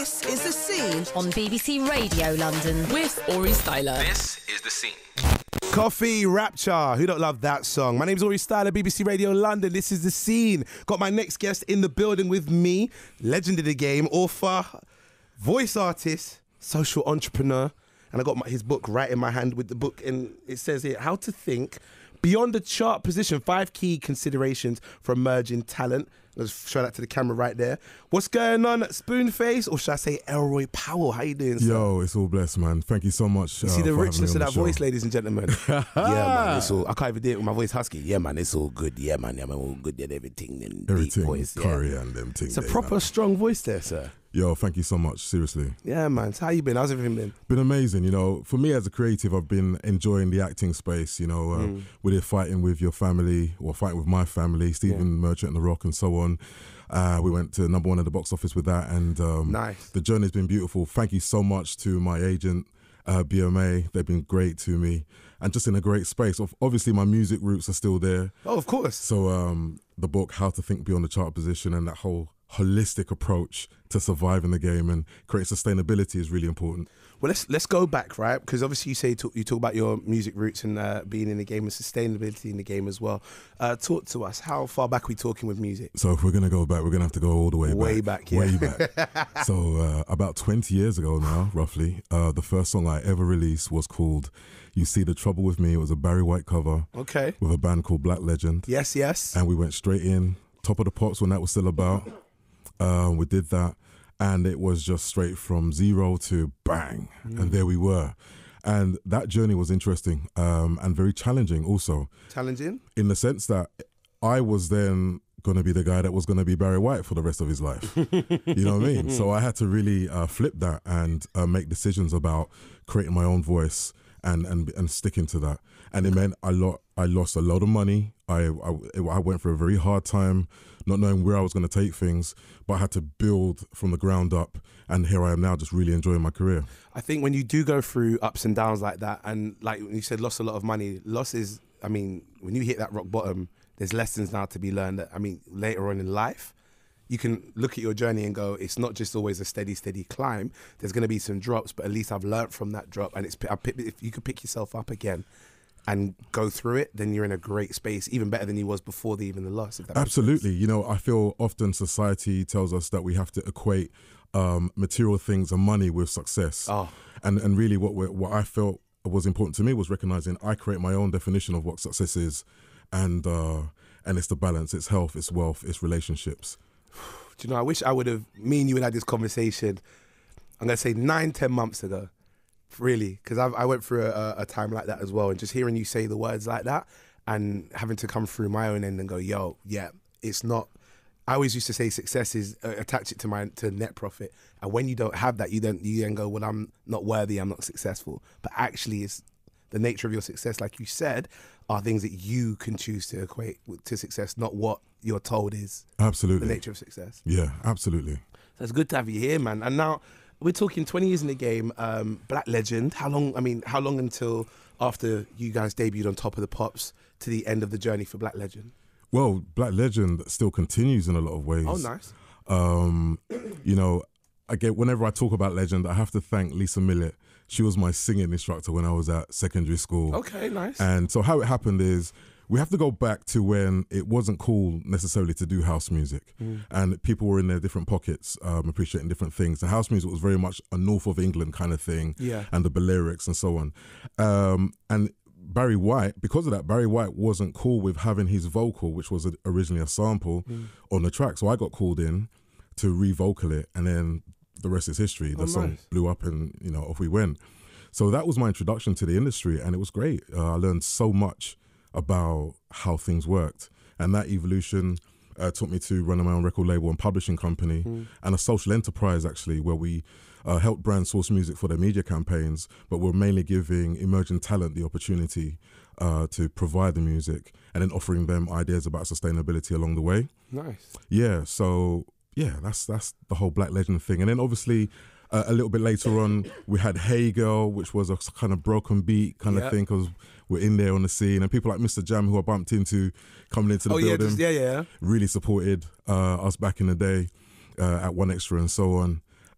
This is The Scene on BBC Radio London with Aurie Styla. This is The Scene. Coffee Rapture. Who don't love that song? My name's Aurie Styla, BBC Radio London. This is The Scene. Got my next guest in the building with me. Legend of the game, author, voice artist, social entrepreneur. And I got his book right in my hand with the book. And it says here, How to Think Beyond the Chart Position. 5 key considerations for emerging talent. Let's show that to the camera right there. What's going on, Spoonface? Or should I say Elroy Powell? How you doing, sir? Yo, it's all blessed, man. Thank you so much. You see the richness of that show. voice, ladies and gentlemen. Yeah, man. It's all, I can't even do it with my voice husky. Yeah, man. It's all good. Yeah, man. All good and everything. And Everything, deep voice. curry Yeah. and them things. It's a proper strong voice there, sir. Yo, thank you so much. Seriously. Yeah, man. So how you been? How's everything been? Been amazing. You know, for me as a creative, I've been enjoying the acting space. You know, we did Fighting with Your Family or Fighting with My Family, Stephen Merchant and The Rock and so on. We went to #1 at the box office with that, and Nice. The journey's been beautiful. Thank you so much to my agent, BMA. They've been great to me, and just in a great space. Obviously, my music roots are still there. Oh, of course. So the book, How to Think Beyond the Chart Position, and that whole holistic approach to surviving the game and create sustainability is really important. Well, let's go back, right? Because obviously you talk about your music roots and being in the game and sustainability in the game as well. Talk to us. How far back are we talking with music? So if we're going to go back, we're going to have to go all the way back. Way back, yeah. Way back. So about 20 years ago now, roughly, the first song I ever released was called You See the Trouble With Me. It was a Barry White cover. Okay. With a band called Black Legend. Yes, yes. And we went straight in, Top of the Pops when that was still about. We did that. And it was just straight from zero to bang. And there we were. And that journey was interesting and very challenging also. Challenging? In the sense that I was then going to be the guy that was going to be Barry White for the rest of his life. You know what I mean? So I had to really flip that and make decisions about creating my own voice and sticking to that. And it meant I lost a lot of money. I went through a very hard time, not knowing where I was going to take things, but I had to build from the ground up. And here I am now, just really enjoying my career. I think when you do go through ups and downs like that, and like you said, lost a lot of money, when you hit that rock bottom, there's lessons now to be learned that, later on in life, you can look at your journey and go, it's not just always a steady climb. There's going to be some drops, but at least I've learned from that drop. And if you could pick yourself up again and go through it, then you're in a great space, even better than you was before even the loss. If that Absolutely. You know, I feel often society tells us that we have to equate material things and money with success. Oh. And really what I felt was important to me was recognizing I create my own definition of what success is. And it's the balance, it's health, it's wealth, it's relationships. Do you know, I wish I would have, me and you had this conversation, I'm going to say 9-10 months ago, really, because I went through a time like that as well, and just hearing you say the words like that and having to come through my own end and go, yo, yeah, it's not, I always used to say success is attach it to net profit, and when you don't have that, you then go, well, I'm not worthy, I'm not successful, but actually it's the nature of your success, like you said, are things that you can choose to equate to success, not what you're told is absolutely the nature of success. Yeah, absolutely. So it's good to have you here, man. And now we're talking 20 years in the game, Black Legend. How long until after you guys debuted on Top of the Pops to the end of the journey for Black Legend? Well, Black Legend still continues in a lot of ways. Oh, nice. You know, whenever I talk about Legend, I have to thank Lisa Millett. She was my singing instructor when I was at secondary school. Okay, nice. And so how it happened is we have to go back to when it wasn't cool necessarily to do house music. And people were in their different pockets, appreciating different things. The house music was very much a north of England kind of thing. Yeah. And the Balearics and so on. And Barry White, because of that, Barry White wasn't cool with having his vocal, which was originally a sample, on the track. So I got called in to re-vocal it, and then the rest is history. The song blew up and, off we went. So that was my introduction to the industry, and it was great. I learned so much about how things worked. And that evolution took me to running my own record label and publishing company and a social enterprise, actually, where we helped brands source music for their media campaigns, but we're mainly giving emerging talent the opportunity to provide the music and then offering them ideas about sustainability along the way. Nice. Yeah, so... yeah, that's the whole Black Legend thing. And then obviously a little bit later on, we had Hey Girl, which was a kind of broken beat kind of thing, because we're in there on the scene. And people like Mr. Jam, who I bumped into coming into the building, really supported us back in the day at One Extra and so on.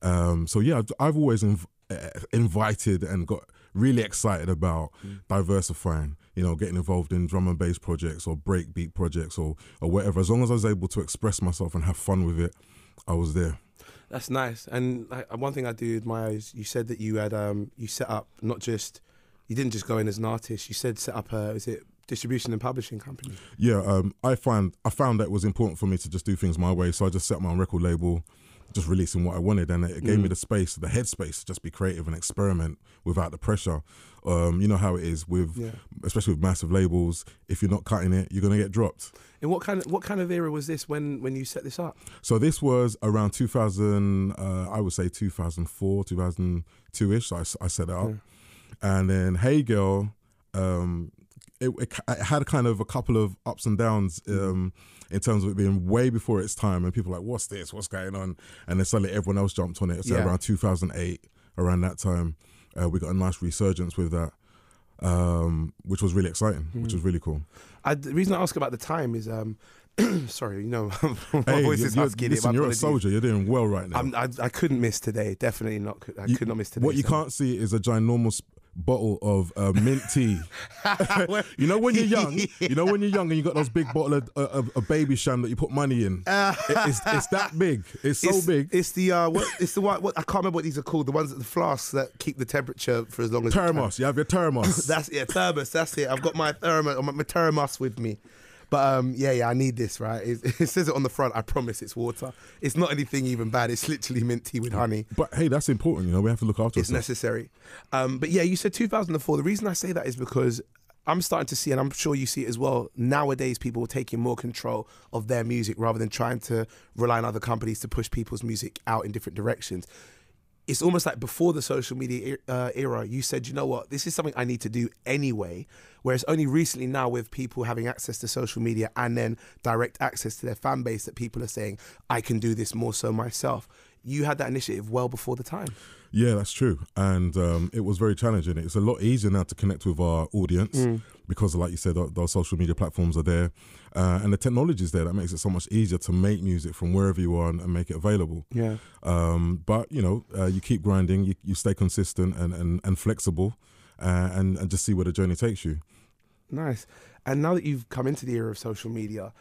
So yeah, I've always invited and got really excited about diversifying, you know, getting involved in drum and bass projects or breakbeat projects or whatever. As long as I was able to express myself and have fun with it, I was there. That's nice. And one thing I do admire is you said that you had you set up not just, you didn't just go in as an artist. You said set up a, is it distribution and publishing company? Yeah, I found that it was important for me to just do things my way. So I just set up my own record label, just releasing what I wanted, and it gave me the space, the headspace to just be creative and experiment without the pressure. You know how it is with, especially with massive labels. If you're not cutting it, you're gonna get dropped. And what kind of era was this when you set this up? So this was around 2000. I would say 2004, 2002ish. I set it up, and then Hey Girl. It had kind of a couple of ups and downs in terms of it being way before its time, and people were like, what's this? What's going on? And then suddenly everyone else jumped on it. So around 2008, around that time, we got a nice resurgence with that, which was really exciting, which was really cool. The reason I ask about the time is, sorry, you know, my hey, voice is husky. Listen, you're a soldier. You're doing well right now. I couldn't miss today. Definitely not. I could not miss today. What you can't see is a ginormous bottle of mint tea. You know when you're young, and you got those big bottle of baby sham that you put money in. It's that big. It's so big. It's the what I can't remember what these are called. The ones the flasks that keep the temperature for as long as thermos. You have your thermos. That's thermos. That's it. I've got my thermos with me. But yeah, I need this, right? It says it on the front. I promise it's water. It's not anything even bad. It's literally mint tea with honey. But hey, that's important. You know, we have to look after ourselves. It's necessary. But yeah, you said 2004. The reason I say that is because I'm starting to see, and I'm sure you see it as well, nowadays people are taking more control of their music rather than trying to rely on other companies to push people's music out in different directions. It's almost like before the social media era, you said, you know what, this is something I need to do anyway. Whereas only recently now with people having access to social media and then direct access to their fan base that people are saying, I can do this more so myself. You had that initiative well before the time. Yeah, that's true. And it was very challenging. It's a lot easier now to connect with our audience because, like you said, those social media platforms are there. And the technology is there that makes it so much easier to make music from wherever you are and make it available. Yeah. But, you know, you keep grinding, you stay consistent and flexible and just see where the journey takes you. Nice. And now that you've come into the era of social media,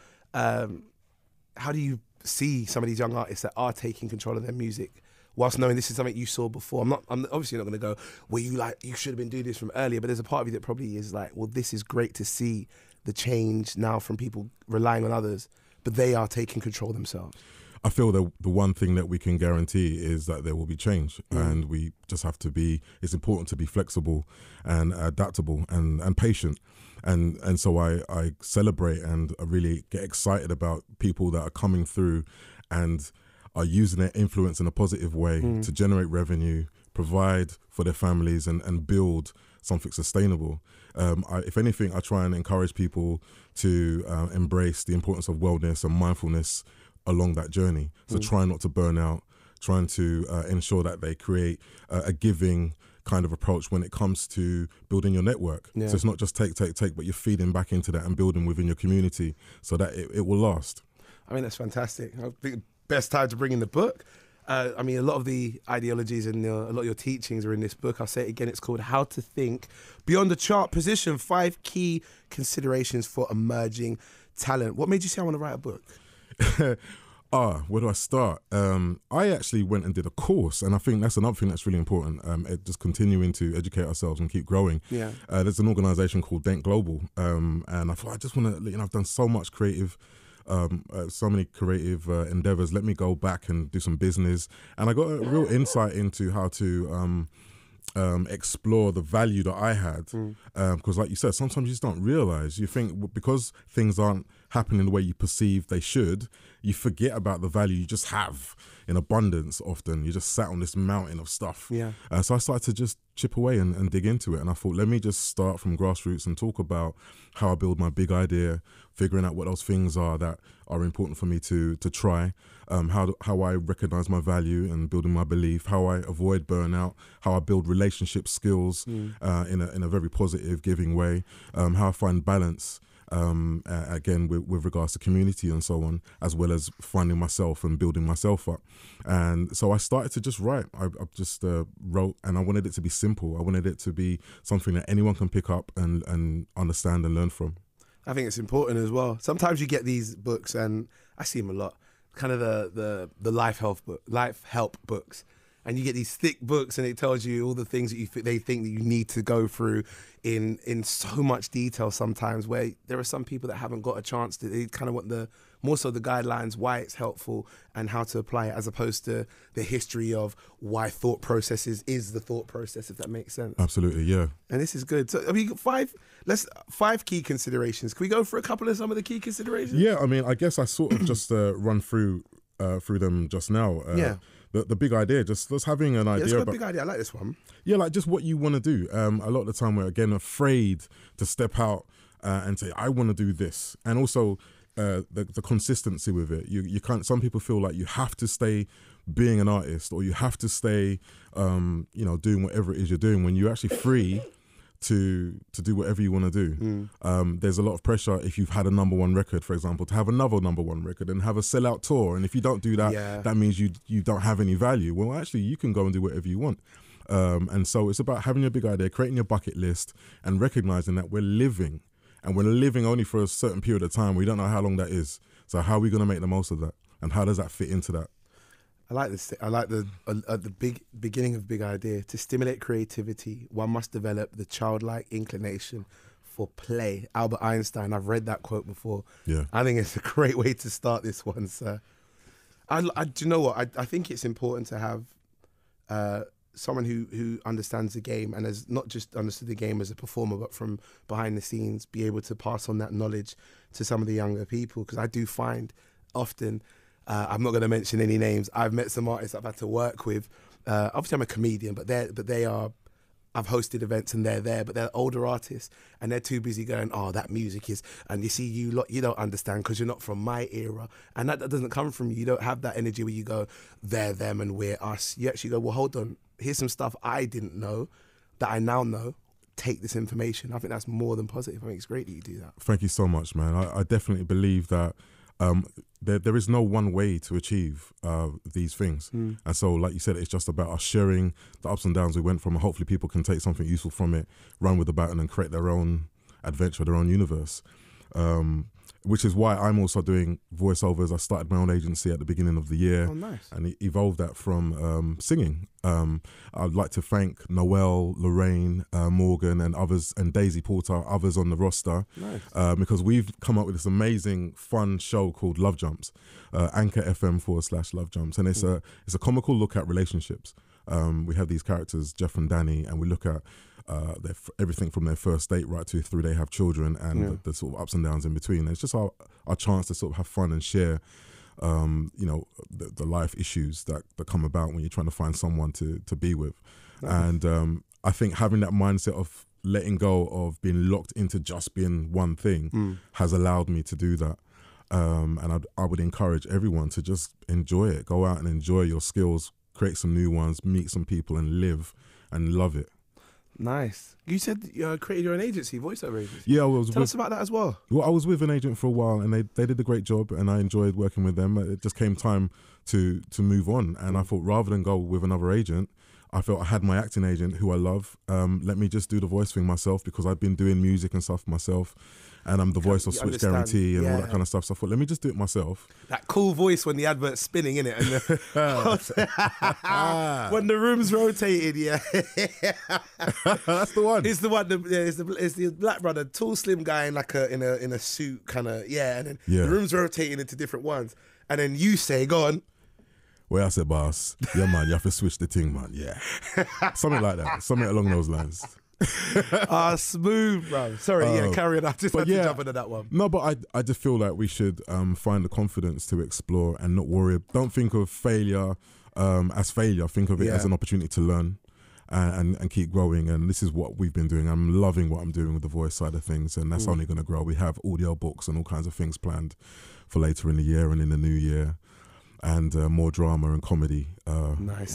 how do you see some of these young artists that are taking control of their music whilst knowing this is something you saw before? I'm obviously not going to go, well, you should have been doing this from earlier, but there's a part of you that probably is like, well, this is great to see the change now from people relying on others, but they are taking control themselves. I feel that the one thing that we can guarantee is that there will be change, and we just have to be, it's important to be flexible and adaptable and patient. And so I celebrate and I really get excited about people that are coming through and are using their influence in a positive way to generate revenue, provide for their families and build something sustainable. If anything, I try and encourage people to embrace the importance of wellness and mindfulness along that journey. So try not to burn out, trying to ensure that they create a giving kind of approach when it comes to building your network. So it's not just take, but you're feeding back into that and building within your community so that it will last. I mean, that's fantastic. I think the best time to bring in the book. I mean, a lot of the ideologies and a lot of your teachings are in this book. I'll say it again. It's called How to Think Beyond the Chart Position, 5 Key Considerations for Emerging Talent. What made you say I want to write a book? Where do I start? I actually went and did a course, and I think that's another thing that's really important. Just continuing to educate ourselves and keep growing. Yeah. There's an organisation called Denk Global, and I thought I just want to. I've done so much creative, so many creative endeavours. Let me go back and do some business, and I got a real insight into how to explore the value that I had. Because, like you said, sometimes you just don't realise. You think because things aren't happening the way you perceive they should, you forget about the value you just have in abundance. Often you just sat on this mountain of stuff. Yeah. So I started to just chip away and dig into it, and I thought, let me just start from grassroots and talk about how I build my big idea, figuring out what those things are that are important for me to try, how I recognise my value and building my belief, how I avoid burnout, how I build relationship skills in a very positive, giving way, how I find balance again with regards to community and so on, as well as finding myself and building myself up. And so I started to just write. I just wrote, and I wanted it to be simple. I wanted it to be something that anyone can pick up and understand and learn from. I think it's important as well. Sometimes you get these books, and I see them a lot, kind of the life help books. And you get these thick books, and it tells you all the things that they think that you need to go through in so much detail sometimes, where there are some people that haven't got a chance to. They kind of want more so the guidelines, why it's helpful and how to apply it, as opposed to the history of why thought processes is the thought process, if that makes sense. Absolutely, yeah. And this is good. So, I mean, five key considerations. Can we go for a couple of some of the key considerations? Yeah, I mean, I guess I sort of just run through them just now. Yeah. The big idea, just having an idea. Let's go about, big idea. I like this one. Yeah, like just what you want to do. A lot of the time we're, again, afraid to step out and say, I want to do this. And also the consistency with it. You can't, some people feel like you have to stay being an artist, or you have to stay, doing whatever it is you're doing, when you're actually free to do whatever you want to do. There's a lot of pressure if you've had a #1 record, for example, to have another #1 record and have a sellout tour. And if you don't do that, that means you don't have any value. Well, actually, you can go and do whatever you want. And so it's about having your big idea, creating your bucket list, and recognizing that we're living. And we're living only for a certain period of time. We don't know how long that is. So how are we going to make the most of that? And how does that fit into that? I like this. I like the big beginning of big idea. To stimulate creativity, one must develop the childlike inclination for play. Albert Einstein. I've read that quote before. Yeah, I think it's a great way to start this one, sir. Do you know what? I think it's important to have someone who understands the game and has not just understood the game as a performer, but from behind the scenes, be able to pass on that knowledge to some of the younger people. Because I do find often. I'm not going to mention any names. I've met some artists I've had to work with. Obviously, I'm a comedian, but they are. I've hosted events and they're there, but they're older artists and they're too busy going, oh, that music is. And you see, you don't understand because you're not from my era, and that doesn't come from you. You don't have that energy where you go, they're them and we're us. You actually go, well, hold on. Here's some stuff I didn't know that I now know. Take this information. I think that's more than positive. I think it's great that you do that. Thank you so much, man. I definitely believe that. There is no one way to achieve these things. And so, like you said, it's just about us sharing the ups and downs we went from, and hopefully people can take something useful from it, run with the baton and create their own adventure, their own universe. Which is why I'm also doing voiceovers. I started my own agency at the beginning of the year. Oh, nice. And evolved that from singing. I'd like to thank Noelle, Lorraine, Morgan and others, and Daisy Porter, others on the roster. Nice. Because we've come up with this amazing, fun show called Love Jumps, Anchor FM/Love Jumps. And it's a comical look at relationships. We have these characters, Jeff and Danny, and we look at everything from their first date right through they have children, and the sort of ups and downs in between. And it's just our chance to sort of have fun and share, the life issues that come about when you're trying to find someone to be with. Nice. And I think having that mindset of letting go of being locked into just being one thing has allowed me to do that. And I would encourage everyone to just enjoy it. Go out and enjoy your skills, create some new ones, meet some people and live and love it. Nice. You said you created your own agency, voiceover agency. Yeah, Tell us about that as well. Well, I was with an agent for a while, and they did a great job, and I enjoyed working with them. It just came time to move on, and I thought rather than go with another agent, I felt I had my acting agent who I love. Let me just do the voice thing myself, because I've been doing music and stuff myself, and I'm the voice of Switch Guarantee and all that kind of stuff. So I thought, let me just do it myself. That cool voice when the advert's spinning, innit? And when the room's rotated, That's the one. It's the one. It's the black brother, tall, slim guy in like in a suit, kind of. Yeah, and then the room's rotating into different ones, and then you say, "Go on." Well, I said, boss, yeah, man, you have to switch the thing, man. Yeah, something like that, something along those lines. Smooth, bro. Sorry, carry on. I just had to jump into that one. No, but I just feel like we should find the confidence to explore and not worry. Don't think of failure as failure. Think of it as an opportunity to learn and keep growing. And this is what we've been doing. I'm loving what I'm doing with the voice side of things, and that's only going to grow. We have audio books and all kinds of things planned for later in the year and in the new year, and more drama and comedy.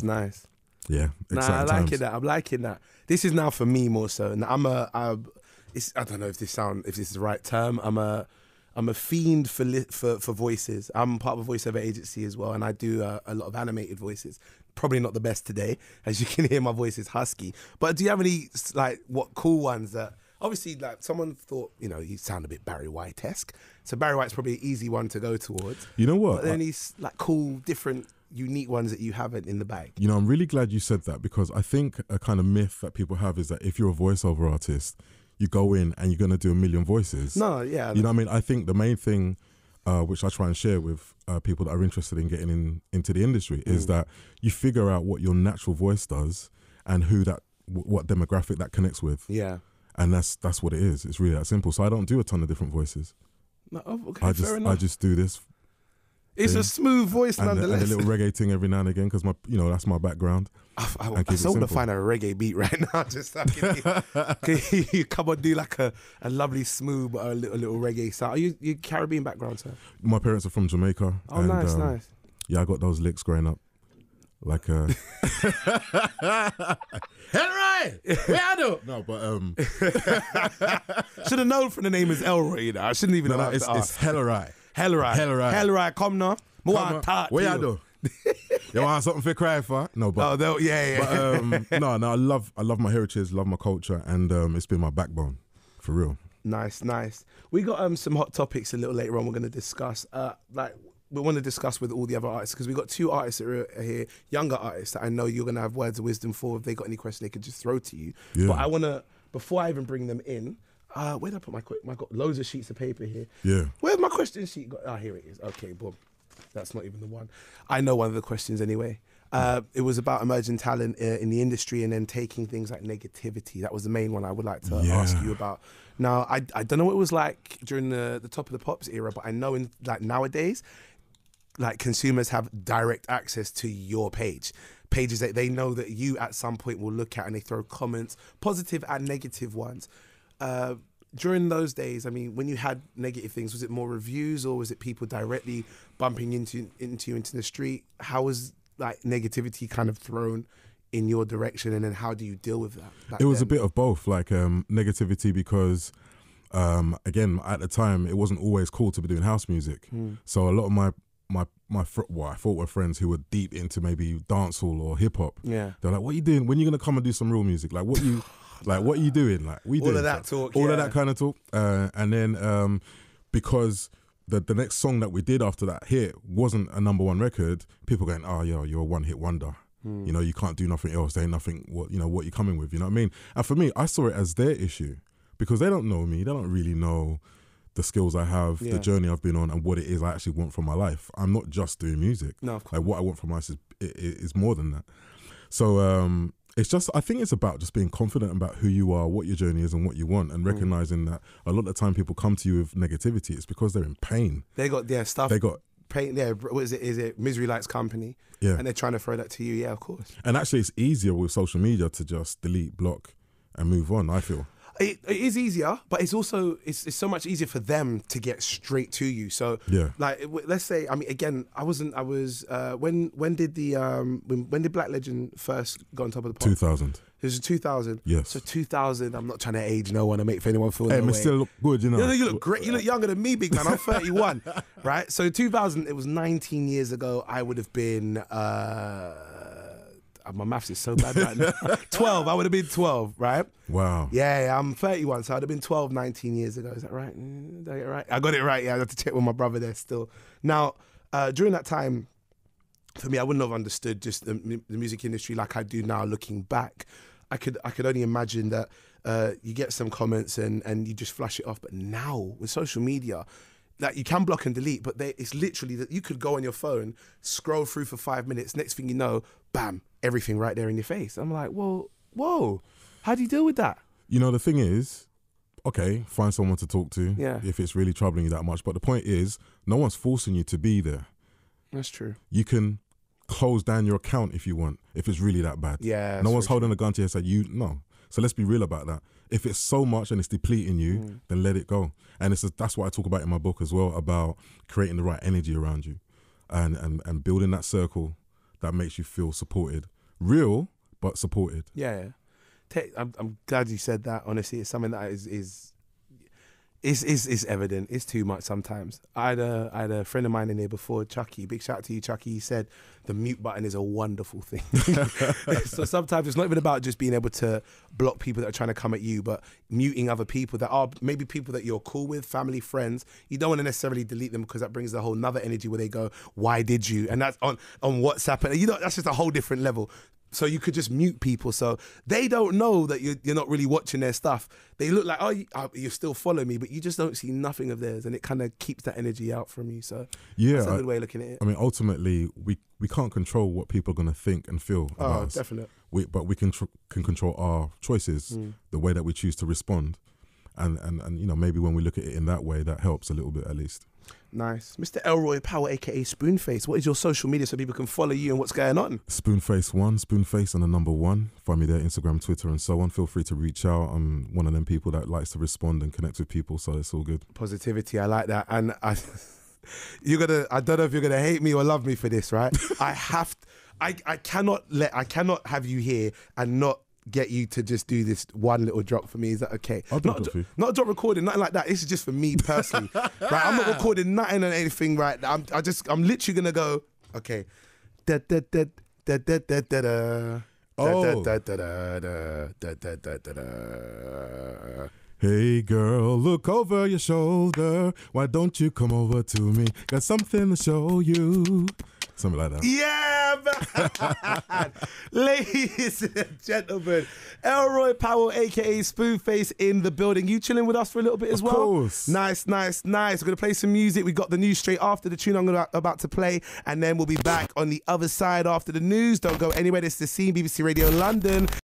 Nice. Yeah, I'm liking that. This is now for me more so. And I don't know if this is the right term. I'm a fiend for voices. I'm part of a voiceover agency as well, and I do a lot of animated voices. Probably not the best today, as you can hear my voice is husky. But do you have any like what cool ones that obviously like someone thought, you know, you sound a bit Barry White-esque. So Barry White's probably an easy one to go towards. You know what? But then these like cool, different, unique ones that you haven't in the bag. You know, I'm really glad you said that, because I think a kind of myth that people have is that if you're a voiceover artist, you go in and you're going to do a million voices. No, yeah. You know what I mean? I think the main thing, which I try and share with people that are interested in getting into the industry, is that you figure out what your natural voice does and who what demographic that connects with. Yeah. And that's what it is. It's really that simple. So I don't do a ton of different voices. No, okay, fair enough. I just do this. It's a smooth voice nonetheless. And a little reggae thing every now and again, because that's my background. I so want to find a reggae beat right now. Just can you come on, do like a lovely smooth, a little reggae sound. Are you Caribbean background, sir? My parents are from Jamaica. Oh, and, nice. Yeah, I got those licks growing up. Like Elroy, where I do? No, but should have known from the name is Elroy. You know, I shouldn't even. No, it's Elroy. Elroy, come now. Where I do? You want something for cry for? No, but yeah. But no, I love my heritage, love my culture, and it's been my backbone, for real. Nice. We got some hot topics a little later on. We're going to discuss. We want to discuss with all the other artists, because we've got 2 artists that are here, younger artists that I know you're going to have words of wisdom for. If they got any questions, they could just throw to you. Yeah. But I want to, before I even bring them in, where did I put I got loads of sheets of paper here. Yeah. Where's my question sheet? Here it is. Okay, boom. That's not even the one. I know one of the questions anyway. It was about emerging talent in the industry and then taking things like negativity. That was the main one I would like to ask you about. Now, I don't know what it was like during the Top of the Pops era, but I know in like nowadays, like consumers have direct access to your pages that they know that you at some point will look at, and they throw comments, positive and negative ones. During those days, I mean, when you had negative things, was it more reviews or was it people directly bumping into you into the street? How was like negativity kind of thrown in your direction, and then how do you deal with that? It was a bit of both, like negativity, because again, at the time, it wasn't always cool to be doing house music. So a lot of my what I thought were friends who were deep into maybe dancehall or hip hop. Yeah, they're like, "What are you doing? When are you gonna come and do some real music? Like, what are you doing? Like, what are you doing?" All of that talk, all of that kind of talk. And then because the next song that we did after that hit wasn't a #1 record, people going, "Oh, you're a one-hit wonder. You know, you can't do nothing else. There ain't nothing. What you're coming with. You know what I mean?" And for me, I saw it as their issue, because they don't know me. They don't really know the skills I have, the journey I've been on, and what it is I actually want from my life. I'm not just doing music. No, of course. Like, what I want from my life is more than that. So it's just, I think it's about just being confident about who you are, what your journey is, and what you want, and recognizing that a lot of the time people come to you with negativity, it's because they're in pain. They got stuff. They got pain. Yeah, what is it? Is it Misery Likes Company? Yeah, and they're trying to throw that to you. Yeah, of course. And actually, it's easier with social media to just delete, block, and move on. I feel. It is easier, but it's also it's so much easier for them to get straight to you. So yeah, like let's say, I mean, again, when did Black Legend first go on top of the pop? 2000. It was 2000. Yes. So 2000. I'm not trying to age no one and make anyone feel. Hey, no me way. still look good, you know. No, you look great. You look younger than me, big man. I'm 31, right? So 2000. It was 19 years ago. I would have been. My maths is so bad right now. 12. I would have been 12, right? Wow. Yeah, I'm 31, so I'd have been 12, 19 years ago. Is that right? Did I get it right? I got it right. Yeah, I have to check with my brother there still. Now, during that time, for me, I wouldn't have understood just the music industry like I do now. Looking back, I could only imagine that you get some comments and you just flush it off. But now with social media, like you can block and delete, but it's literally that you could go on your phone, scroll through for 5 minutes. Next thing you know, bam, everything right there in your face. I'm like, whoa, how do you deal with that? You know, the thing is, okay, find someone to talk to if it's really troubling you that much. But the point is, no one's forcing you to be there. That's true. You can close down your account if you want, if it's really that bad. Yeah. No one's holding a gun to your head. No. So let's be real about that. If it's so much and it's depleting you, then let it go. And that's what I talk about in my book as well, about creating the right energy around you and building that circle that makes you feel supported. Real, but supported. Yeah. I'm glad you said that. Honestly, it's something that is evident. It's too much sometimes. I had a friend of mine in here before, Chucky. Big shout out to you, Chucky. He said the mute button is a wonderful thing. So sometimes it's not even about just being able to block people that are trying to come at you, but muting other people that are maybe people that you're cool with, family, friends. You don't want to necessarily delete them because that brings a whole nother energy where they go, "Why did you?" And that's on WhatsApp, and that's just a whole different level. So you could just mute people, so they don't know that you're not really watching their stuff. They look like, you still follow me, but you just don't see nothing of theirs, and it kind of keeps that energy out from you. So that's a good way of looking at it. I mean, ultimately, we can't control what people are going to think and feel about us. Definitely. But we can control our choices, the way that we choose to respond, and maybe when we look at it in that way, that helps a little bit at least. Nice. Mr. Elroy Powell, aka Spoonface, what is your social media so people can follow you and what's going on? Spoonface1, Spoonface and the number 1. Find me there, Instagram, Twitter and so on. Feel free to reach out. I'm one of them people that likes to respond and connect with people, so it's all good. Positivity, I like that. And I don't know if you're gonna hate me or love me for this, right? I cannot have you here and not get you to just do this one little drop for me. Is that okay? I'll do it for you. Not a drop recording, nothing like that. This is just for me personally. Right? I'm not recording nothing on anything right now. I'm literally gonna go, okay. Da da da da da da da da. Oh. Da da da da da da da da da. Hey girl, look over your shoulder. Why don't you come over to me? Got something to show you. Something like that. Yeah, man. Ladies and gentlemen, Elroy Powell, aka Spoonface, in the building. You chilling with us for a little bit as well? Of course. Nice. We're going to play some music. We got the news straight after the tune I'm about to play, and then we'll be back on the other side after the news. Don't go anywhere. This is The Scene, BBC Radio London.